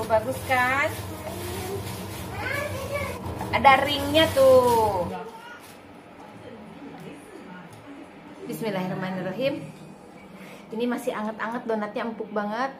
Tuh, bagus kan? Ada ringnya tuh. Bismillahirrahmanirrahim. Ini masih anget-anget, donatnya empuk banget.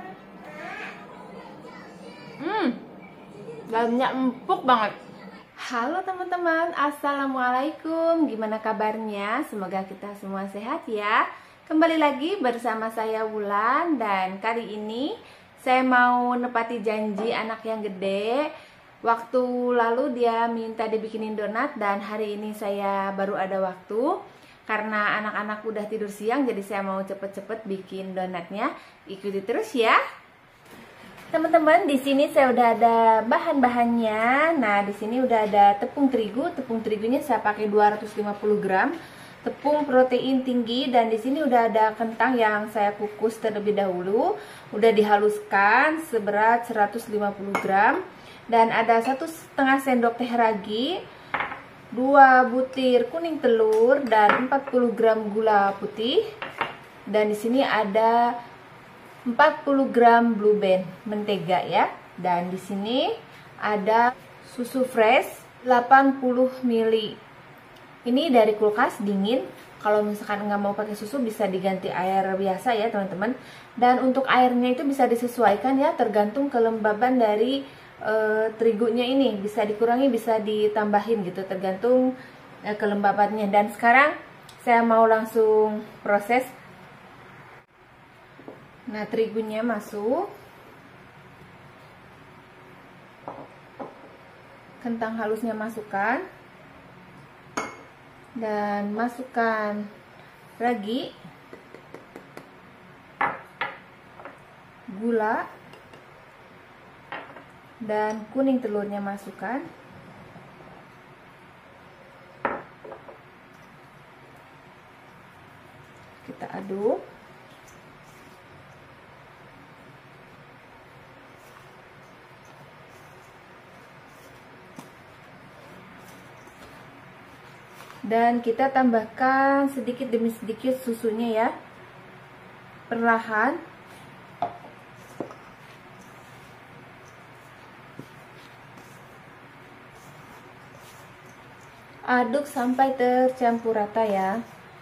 Dalamnya empuk banget. Halo teman-teman, assalamualaikum. Gimana kabarnya? Semoga kita semua sehat ya. Kembali lagi bersama saya Wulan, dan kali ini saya mau nepati janji anak yang gede. Waktu lalu dia minta dibikinin donat, dan hari ini saya baru ada waktu. Karena anak-anak udah tidur siang, jadi saya mau cepet-cepet bikin donatnya. Ikuti terus ya. Teman-teman, di sini saya udah ada bahan-bahannya. Nah, di sini udah ada tepung terigu. Tepung terigunya saya pakai 250 gram. Tepung protein tinggi, dan di sini udah ada kentang yang saya kukus terlebih dahulu. Udah dihaluskan seberat 150 gram. Dan ada 1,5 sendok teh ragi, 2 butir kuning telur, dan 40 gram gula putih. Dan di sini ada 40 gram blue band mentega ya. Dan di sini ada susu fresh 80 ml. Ini dari kulkas dingin. Kalau misalkan nggak mau pakai susu bisa diganti air biasa ya teman-teman. Dan untuk airnya itu bisa disesuaikan ya, tergantung kelembaban dari terigunya ini. Bisa dikurangi, bisa ditambahin gitu, tergantung kelembabannya. Dan sekarang saya mau langsung proses. Nah, terigunya masuk, kentang halusnya masukkan, dan masukkan ragi, gula, dan kuning telurnya masukkan. Kita aduk. Dan kita tambahkan sedikit demi sedikit susunya ya, perlahan. Aduk sampai tercampur rata ya.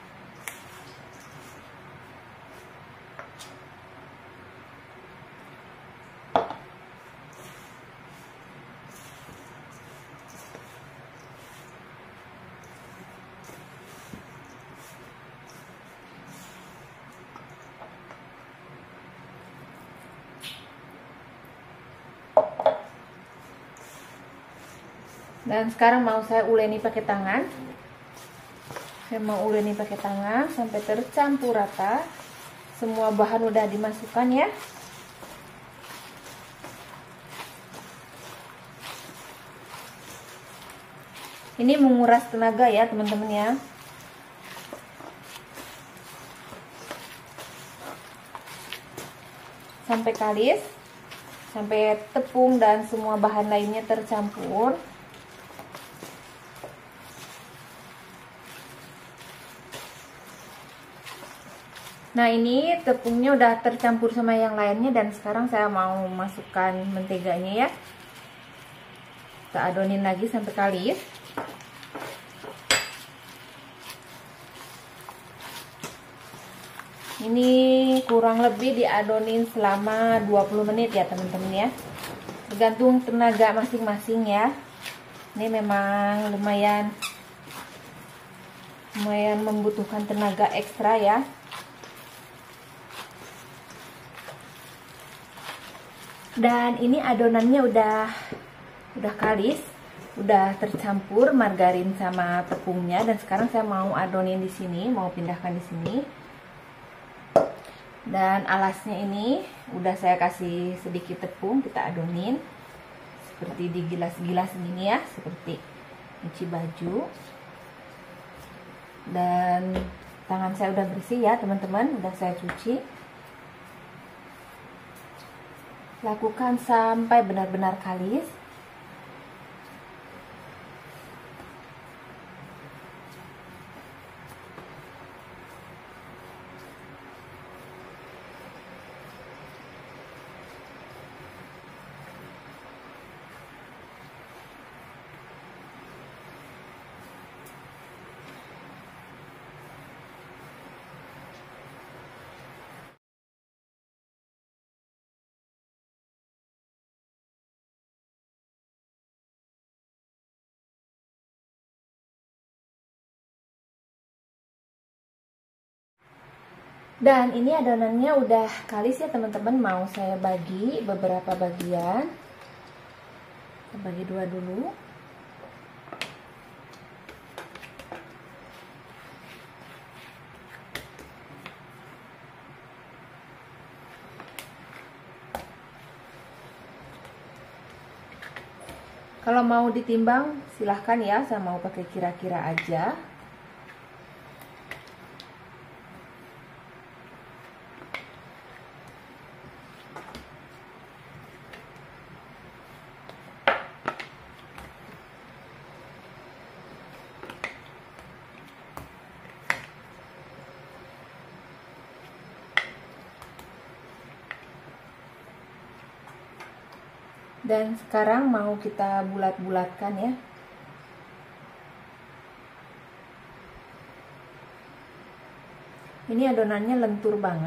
Dan sekarang mau saya uleni pakai tangan. Saya mau uleni pakai tangan sampai tercampur rata. Semua bahan udah dimasukkan ya. Ini menguras tenaga ya teman-teman ya. Sampai kalis, sampai tepung dan semua bahan lainnya tercampur. Nah, ini tepungnya udah tercampur sama yang lainnya, dan sekarang saya mau masukkan menteganya ya. Kita adonin lagi sampai kalis. Ini kurang lebih diadonin selama 20 menit ya teman-teman ya. Tergantung tenaga masing-masing ya. Ini memang lumayan membutuhkan tenaga ekstra ya. Dan ini adonannya udah kalis, udah tercampur margarin sama tepungnya. Dan sekarang saya mau adonin di sini, mau pindahkan di sini. Dan alasnya ini udah saya kasih sedikit tepung, kita adonin seperti di gilas-gilas gini ya, seperti nyuci baju. Dan tangan saya udah bersih ya teman-teman, udah saya cuci. Lakukan sampai benar-benar kalis. Dan ini adonannya udah kalis ya teman-teman, mau saya bagi beberapa bagian. Kita bagi dua dulu. Kalau mau ditimbang silahkan ya, saya mau pakai kira-kira aja. Dan sekarang mau kita bulat-bulatkan ya. Ini adonannya lentur banget.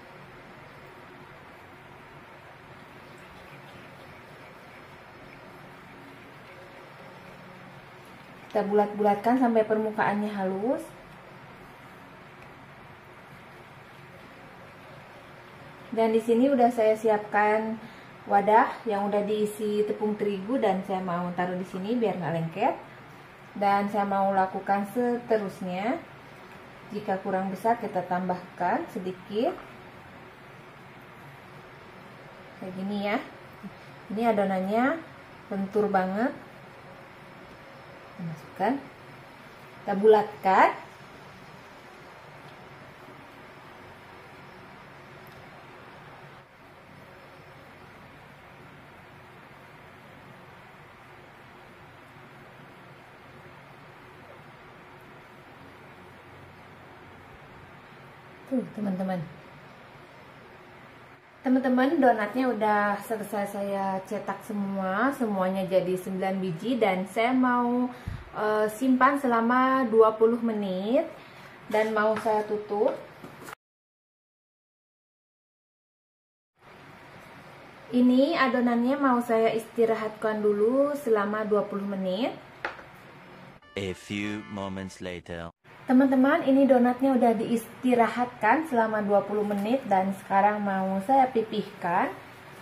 Kita bulat-bulatkan sampai permukaannya halus. Dan di sini udah saya siapkan wadah yang udah diisi tepung terigu dan saya mau taruh di sini biar nggak lengket. Dan saya mau lakukan seterusnya. Jika kurang besar kita tambahkan sedikit. Kayak gini ya. Ini adonannya lentur banget. Masukkan. Kita bulatkan. Tuh teman-teman, donatnya udah selesai saya cetak semuanya jadi 9 biji dan saya mau simpan selama 20 menit dan mau saya tutup. Ini adonannya mau saya istirahatkan dulu selama 20 menit. A few moments later. Teman-teman, ini donatnya udah diistirahatkan selama 20 menit dan sekarang mau saya pipihkan.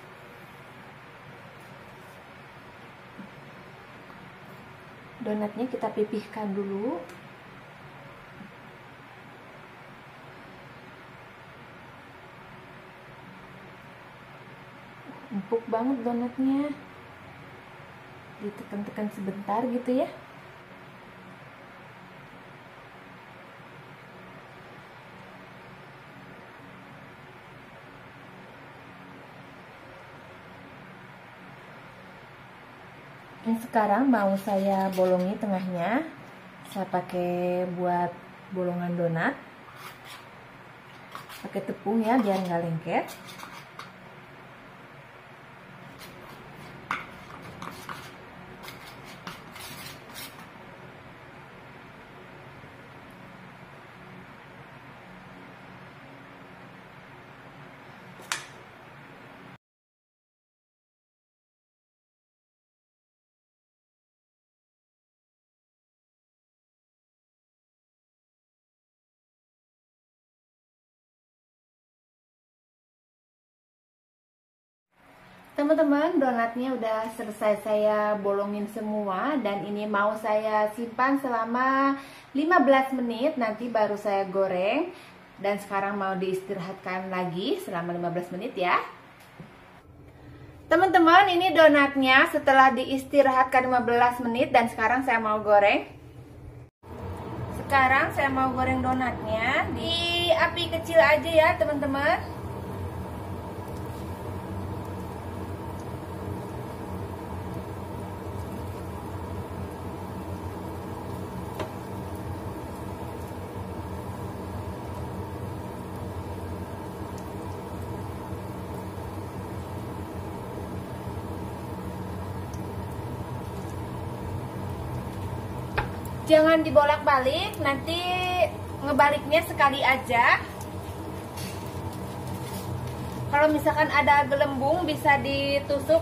Donatnya kita pipihkan dulu. Empuk banget donatnya. Ditekan-tekan sebentar gitu ya. Dan sekarang mau saya bolongi tengahnya. Saya pakai buat bolongan donat. Pakai tepung ya biar nggak lengket. Teman-teman, donatnya udah selesai saya bolongin semua dan ini mau saya simpan selama 15 menit, nanti baru saya goreng. Dan sekarang mau diistirahatkan lagi selama 15 menit ya. Teman-teman, ini donatnya setelah diistirahatkan 15 menit dan sekarang saya mau goreng. Sekarang saya mau goreng donatnya di api kecil aja ya teman-teman. Jangan dibolak-balik, nanti ngebaliknya sekali aja. Kalau misalkan ada gelembung bisa ditusuk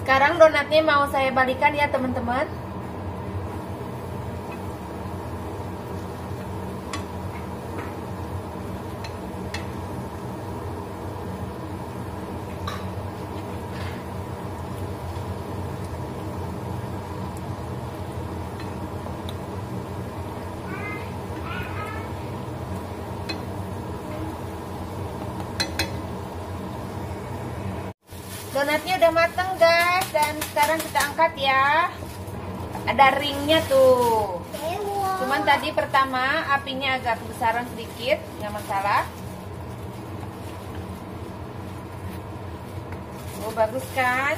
Sekarang donatnya mau saya balikan ya teman-teman. Donatnya udah mateng guys, dan sekarang kita angkat ya. Ada ringnya tuh. Cuman tadi pertama apinya agak besaran sedikit, nggak masalah. Oh bagus kan?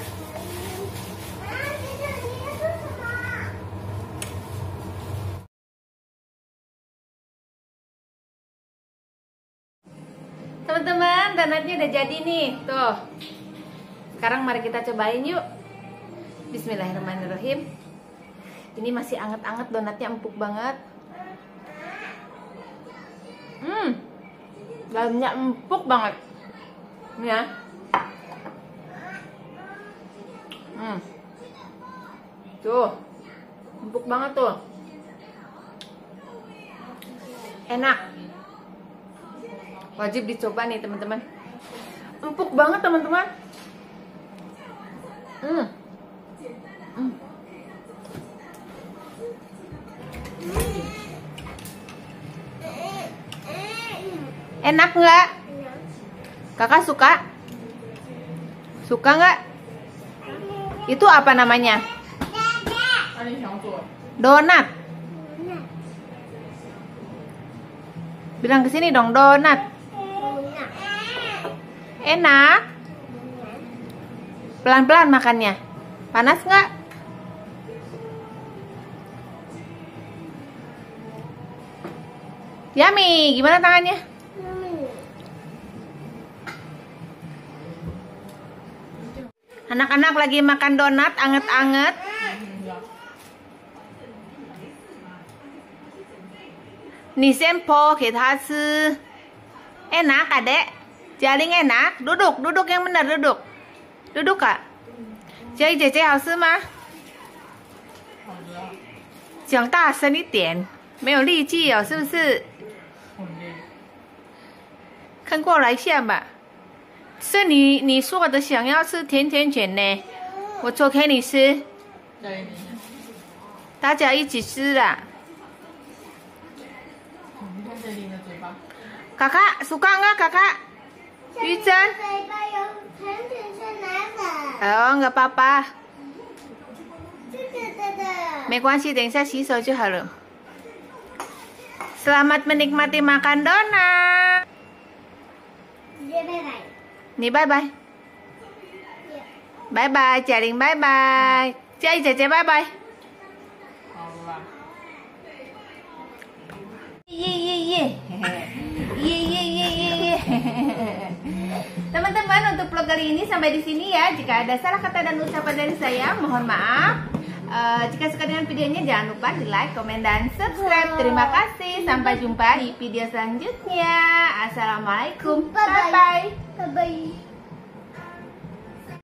Teman-teman, donatnya udah jadi nih, tuh. Sekarang mari kita cobain yuk. Bismillahirrahmanirrahim. Ini masih anget-anget, donatnya empuk banget. Dalamnya empuk banget. Ini ya. Tuh. Empuk banget tuh. Enak. Wajib dicoba nih teman-teman. Empuk banget teman-teman. Enak nggak? Kakak suka? Suka nggak? Itu apa namanya? Donat. Bilang ke sini dong, donat. Enak. Pelan-pelan makannya. Panas nggak? Yummy. Gimana tangannya? Anak-anak lagi makan donat anget-anget. Ni sempo kita吃. Enak adek. Jaling enak. Duduk, duduk yang benar, duduk. Duduk kak. Jadi 姐姐好吃吗？讲大声一点，没有力气哦，是不是？看过来一下吧。是你说的想要吃甜甜圈呢，我做给你吃。大家一起吃啦。Kakak suka nggak kakak? Yuchen? Oh, nggak apa-apa. 没关系，等一下洗手就好了。Selamat menikmati makan donat. 你拜拜。拜拜，嘉玲拜拜，佳怡姐姐拜拜。好了。耶耶耶。Teman-teman, untuk vlog kali ini sampai di sini ya. Jika ada salah kata dan ucapan dari saya, mohon maaf. Jika suka dengan videonya, jangan lupa di like, komen, dan subscribe. Terima kasih. Sampai jumpa di video selanjutnya. Assalamualaikum. Bye bye.